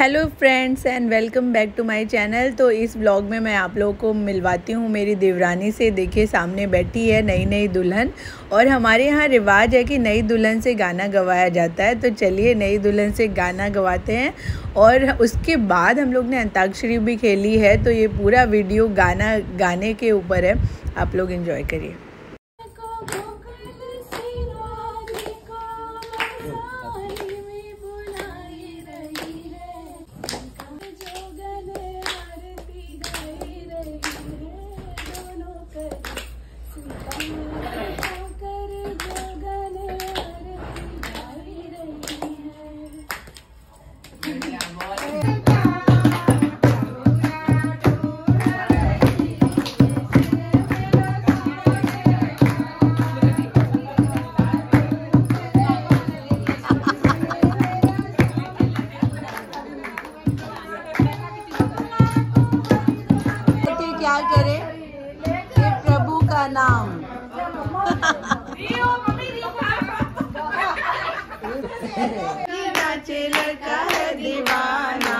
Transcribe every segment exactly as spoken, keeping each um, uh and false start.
Hello friends and welcome back to my channel. तो इस blog में मैं आप लोगों को मिलवाती हूँ मेरी देवरानी से। देखिए सामने बैठी है नई नई दुल्हन, और हमारे यहाँ रिवाज है कि नई दुल्हन से गाना गवाया जाता है। तो चलिए नई दुल्हन से गाना गवाते हैं, और उसके बाद हम लोग ने अंताक्षरी भी खेली है। तो ये पूरा वीडियो गाना गाने के ऊपर है, आप लोग एंजॉय करिए। क्या करे ये प्रभु का नाम। नाचे लड़का है दीवाना,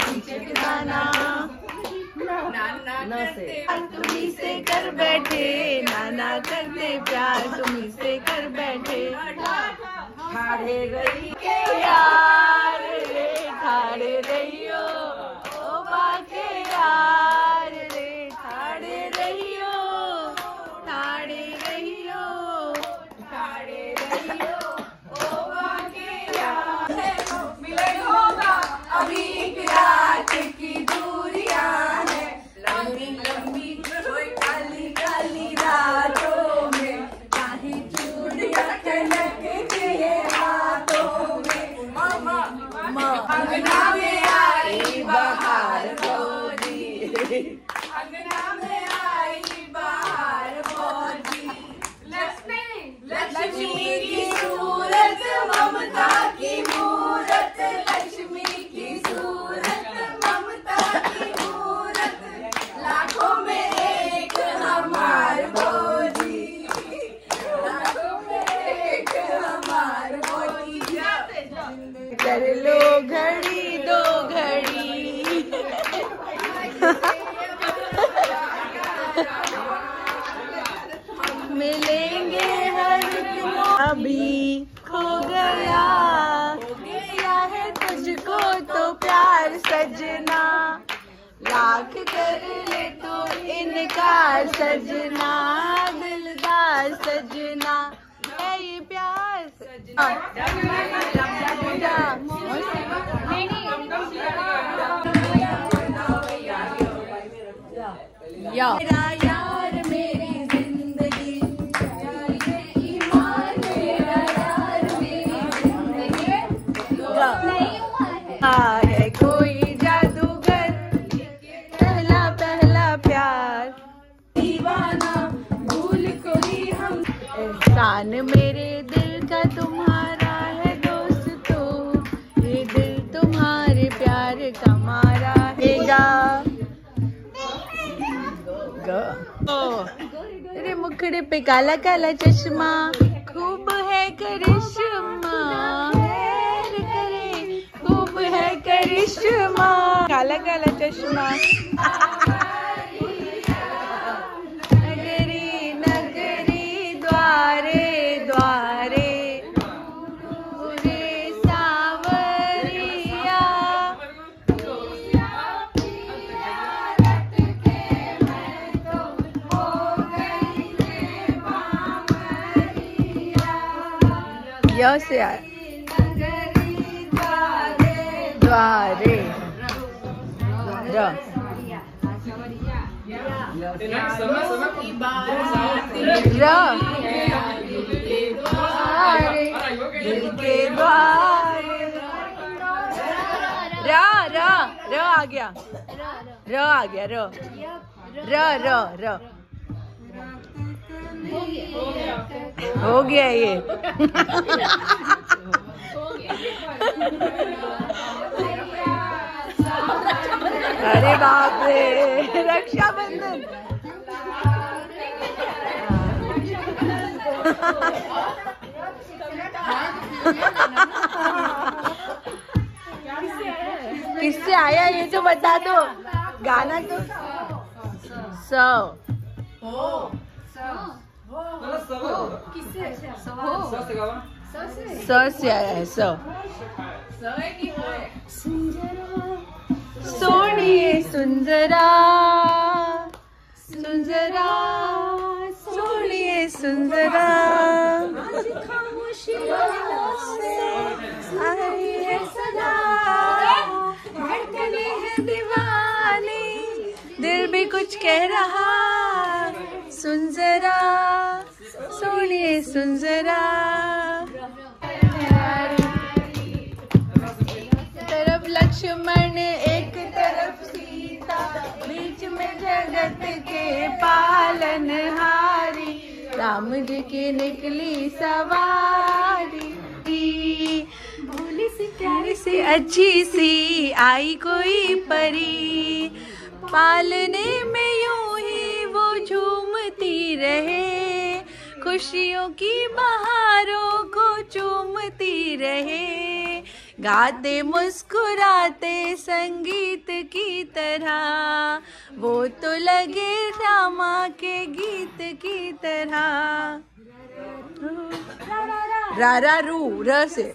तुम्ही से कर बैठे नाना करते प्यार, तुम्ही से कर बैठे ठाड़े रही के यार रे, ठाड़े रहियो ओ बाके यार रे, ठाड़े रहियो ठाड़े रहियो ठाड़े रहियो ओ बाके यार। मिलन होगा अभी एक रात की दूरियां है, लंबी लंबी काली काली रातों में, चाहे चूड़ियां खनकती है हाथों में। मामा अंगना में आई बहार बोली, अंगना में आई बहार बोली, लक्ष्मी लक्ष्मी की सूरत ममता की मूरत, लक्ष्मी की सूरत ममता की मूरत, लाखों में एक हमार भोजी, लाखों में एक हमार भोजी। कर लो घड़ी दो घड़ी मिलेंगे हर अभी खो गया, हो गया है तुझको तो प्यार सजना, लाख कर ले तो इनकार सजना, दिलदार सजना है ये प्यार सजना। मेरा यार मेरी जिंदगी, ईमान मेरा यार मेरी जिंदगी, है कोई जादूगर पहला पहला प्यार, दीवाना भूल कोई हम, एहसान मेरे दिल का तुम्हारा है दोस्तों, ये दिल तुम्हारे प्यार का मारा हैगा। तेरे मुखड़े पे काला काला चश्मा, खूब है करिश्मा, करे खूब है करिश्मा, काला काला चश्मा। नगरी नगरी द्वारे द्वारे पूरे सावरिया, यो से आया द्वारे र दिल के द्वारे, र र र आ गया, र आ गया, र र र र हो गया ये। अरे बाप रे, रक्षाबंधन। किससे आया ये तो बता दो, गाना तो सौ स से आया है सौ। सोनिए सुंदरा सुंदरा सोनिए सुंदरा आई है सदा धड़कने है दीवानी दिल भी कुछ कह रहा सुन जरा सोनिए सुन जरा। तरफ लक्ष्मण एक तरफ सीता बीच में जगत के पालनहारी राम जी की निकली सवारी भोली सी प्यारी सी अच्छी सी आई कोई परी पालने में यूं ही वो झूमती रहे खुशियों की बहारों को चूमती रहे गाते मुस्कुराते संगीत की तरह वो तो लगे रामा के गीत की तरह। रा रा रू र से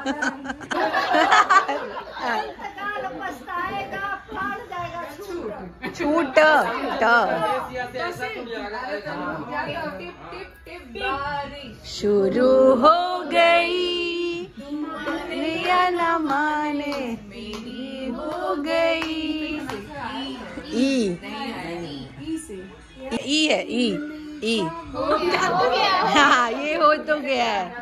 छूट शुरू हो गई रिया न माने मेरी हो गई ई ई है ई ई हाँ ये हो तो गया है।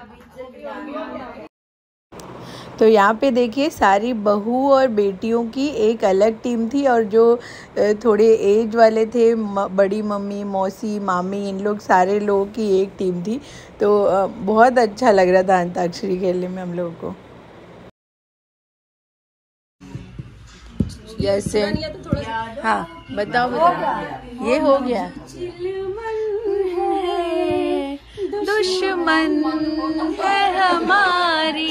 तो यहाँ पे देखिए सारी बहू और बेटियों की एक अलग टीम थी और जो थोड़े एज वाले थे बड़ी मम्मी मौसी मामी इन लोग सारे लोगों की एक टीम थी। तो बहुत अच्छा लग रहा था अंताक्षरी खेलने में हम लोगों को। जैसे हाँ बताओ बताओ ये हो गया दुश्मन है हमारी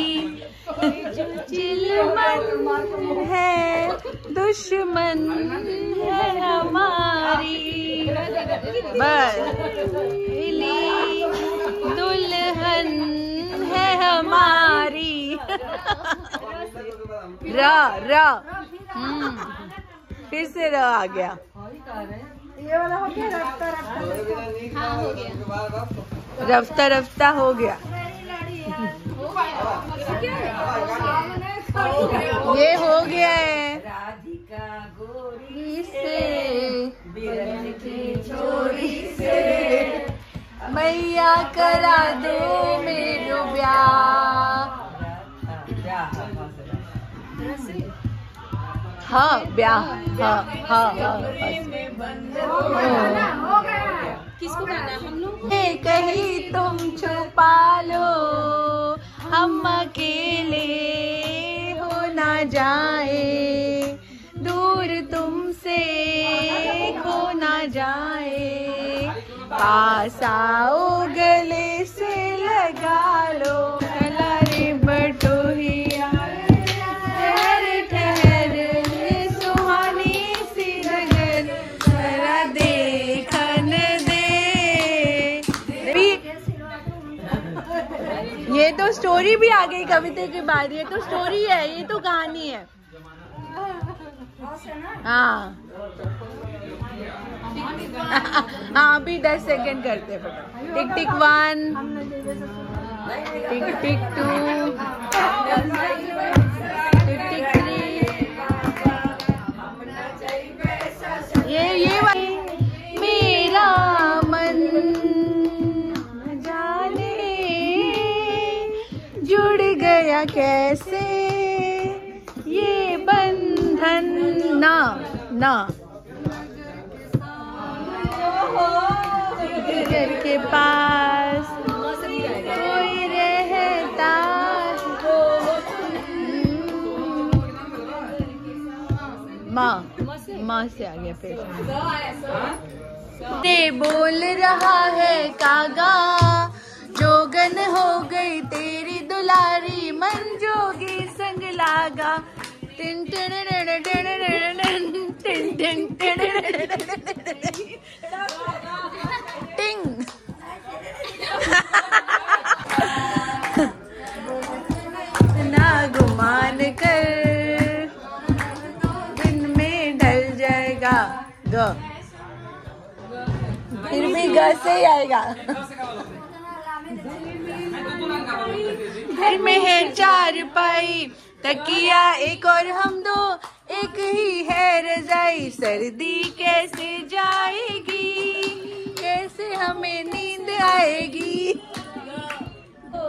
चिलमन है दुश्मन है हमारी बली दुल्हन है हमारी रा रा हम्म फिर से रा आ गया। ये वाला हो गया रफ्ता रफ्ता हाँ हो गया रफ्ता रफ्ता हो गया। ये हो गया है राधिका गोरी से बिरन की छोरी से मैया करा दो मेरो ब्याह हाँ ब्याह हाँ हाँ हाँ किसको गाना है हम लोग कहीं तुम छुपा लो हम अकेले हो ना जाए दूर तुमसे खो ना जाए पास आओ गले से लगा लो रे बटोहिया ठहर ठहर सुहानी सी नगर जरा देखन दे। ये तो स्टोरी भी आ गई कविता के बाद ये तो स्टोरी है ये तो कहानी है। हाँ हाँ अभी दस सेकंड करते tick tick one tick tick two tick tick three ये ये मेरा मन जाने जुड़ गया कैसे ये बंधन ना ना घर के पास कोई रहता माँ माँ से आ गया फिर ते बोल रहा है कागा जोगन हो गई तेरी दुलारी मन जोगी संग लागा। तिन टिंग ना गुमान कर दिन में ढल जाएगा। ग फिर भी ग से ही आएगा। घर में है चार पाई, तकिया एक और हम दो, एक ही है रजाई। सर्दी कैसे जाएगी, कैसे हमें नींद आएगी। ओ,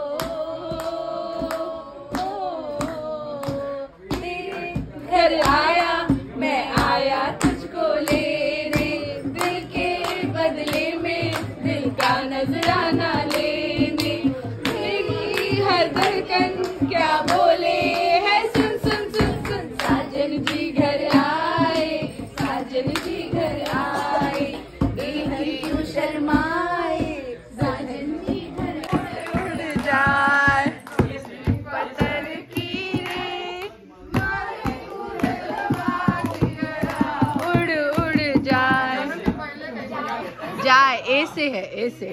ओ, ओ, तेरे घर आया मैं आया तुझको लेने, दिल के बदले में दिल का नजराना लेने। मेरी हर धड़कन क्या बोले है, सुन सुन सुन सुन। साजन जी घर आए, साजन जी घर आए, देख क्यों शर्माए, साजन जी घर उड़ जाए पत्थर की रे, उड़ उड़ जाए। जाए ए से है, ए से।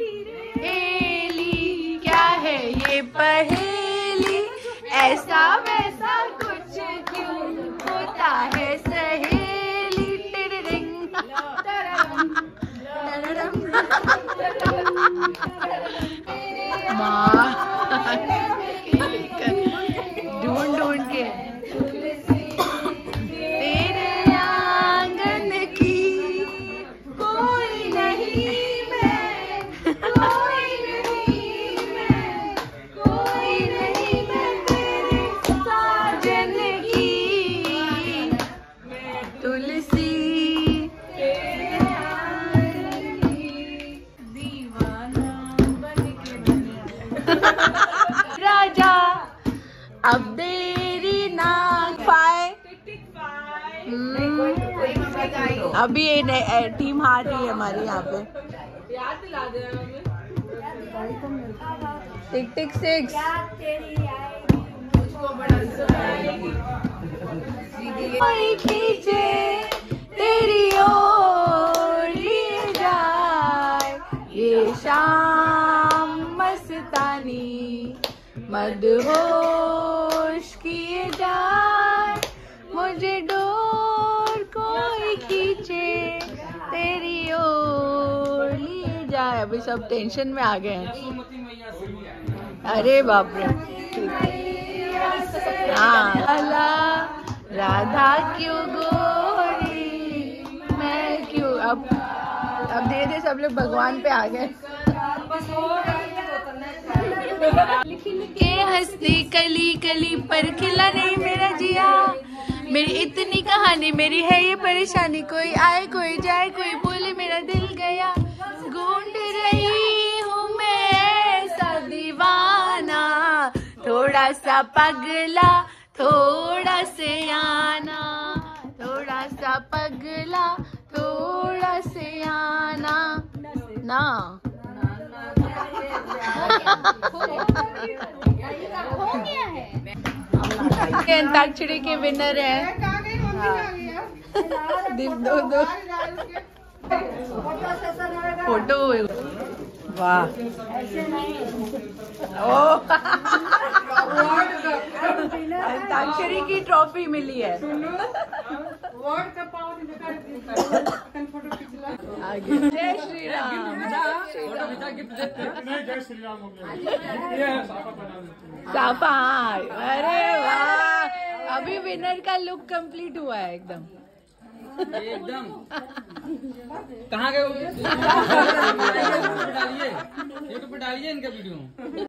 एली क्या है ये पहेली, ऐसा वैसा कुछ क्यों होता है सहेली। टिरिरिंग माँ ढूंढ ढूंढ के तेरे आंगन की कोई नहीं मैं, कोई नहीं मैं, कोई नहीं मैं तेरे साजन की तुलसी। राजा अब देरी ना पाए। अभी ये टीम हार रही है हमारी यहाँ पे। Tick tick six. कोई खींचे तेरी ओर लिए जाए, ये शाम मस्तानी मदहोश किए जाए। मुझे डोर कोई खींचे तेरी ओर लिए जाए। अभी सब टेंशन में आ गए हैं। अरे बाप रे। हाँ राधा क्यों गोरी, मैं क्यों। अब अब धीरे धीरे सब लोग भगवान पे आ गए। के हंसती कली कली पर खिला नहीं मेरा जिया, मेरी इतनी कहानी मेरी है ये परेशानी। कोई आए कोई जाए कोई बोले मेरा दिल गया, ढूंढ रही हूँ मैं ऐसा दीवाना, थोड़ा सा पगला थोड़ा से आना, थोड़ा सा पगला थोड़ा से आना ना। अंताक्षरी के विनर है दो दो फोटो। वाह ओ अंताक्षरी की ट्रॉफी मिली है। आगे जय श्री राम। साफा। हाँ अरे वाह, अभी विनर का लुक कंप्लीट हुआ है एकदम एकदम। कहाँ गए? यूट्यूब पे डालिए, यूट्यूब पे डालिए इनका वीडियो।